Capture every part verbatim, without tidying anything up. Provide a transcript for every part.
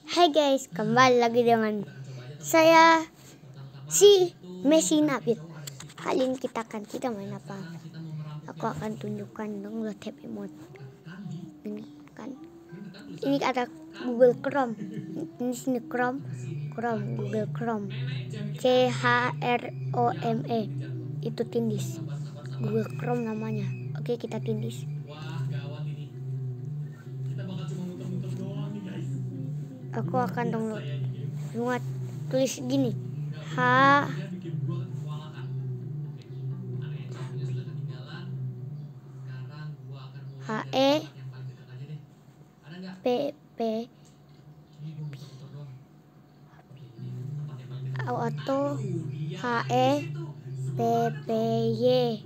Hai guys, kembali lagi dengan saya si Messi Nabit. Kali ini kita akan kita main apa? Aku akan tunjukkan download Happy Mode. Ini kan, ini ada Google Chrome. Ini sini Chrome, Chrome, Google Chrome. C H R O M E. Itu tindis. Google Chrome namanya. Oke, kita tindis. Aku akan download. Cuma tulis gini. H H E P P auto H E P P Y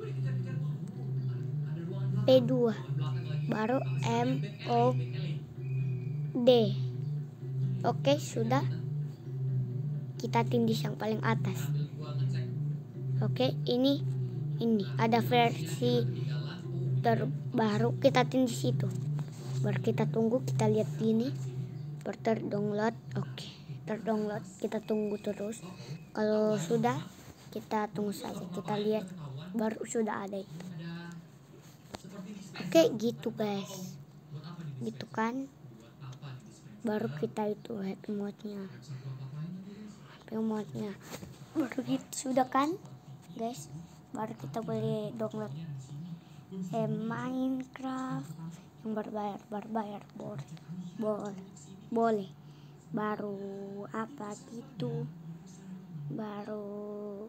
P dua baru M O D. Oke, sudah. Kita tindis yang paling atas. Oke, ini ini ada versi terbaru, kita tindis itu. Baru kita tunggu, kita lihat ini terdownload. Oke, terdownload, kita tunggu terus. Kalau sudah, kita tunggu saja, kita lihat baru sudah ada itu. Oke, gitu guys, gitu kan. Baru kita itu happy mode-nya, happy mode-nya baru gitu, sudah kan guys. Baru kita boleh download eh, Minecraft yang berbayar, berbayar boleh, boleh, boleh. Baru apa gitu, baru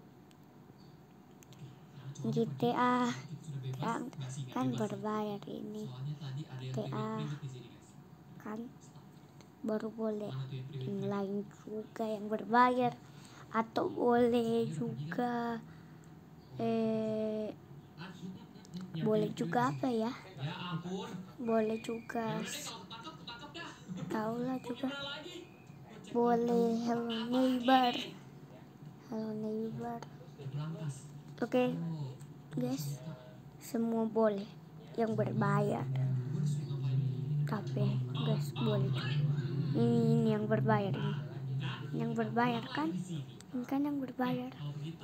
G T A yang kan berbayar, ini G T A kan baru boleh. Yang lain juga yang berbayar, atau boleh juga eh boleh juga apa ya, boleh juga tahulah juga, boleh Hello Neighbor, Hello Neighbor. Oke okay, guys, semua boleh yang berbayar. Tapi guys boleh juga. Ini, ini yang berbayar, ini yang berbayar kan, ini kan yang berbayar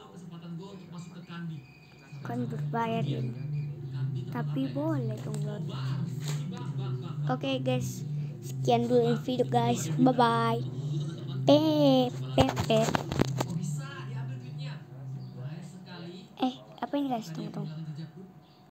kan berbayar ini, tapi boleh download. Oke okay, guys, sekian dulu video guys, bye bye. Pep pep pep. Eh apa ini guys, tunggu tunggu